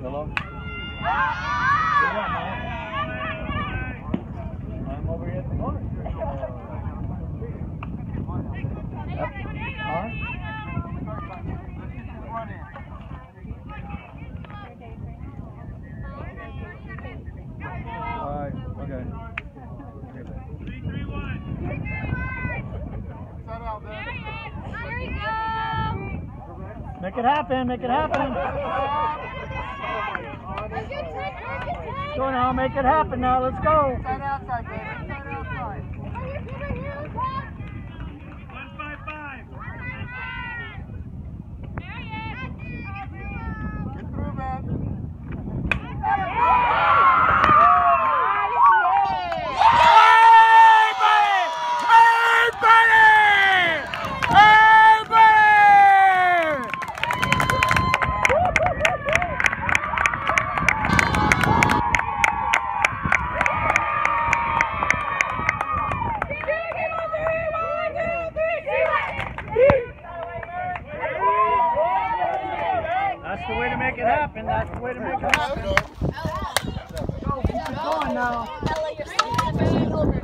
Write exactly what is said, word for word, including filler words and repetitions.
Hello? I'm over here at the corner. Yep. Huh? Alright, okay. three three one. Set out there. Here we go. Make it happen, make it happen. Go now, make it happen now, let's go. Set outside, David. Set outside. one five five. Get through, man. That's the way to make it happen. That's the way to make it happen. Go, keep it going now.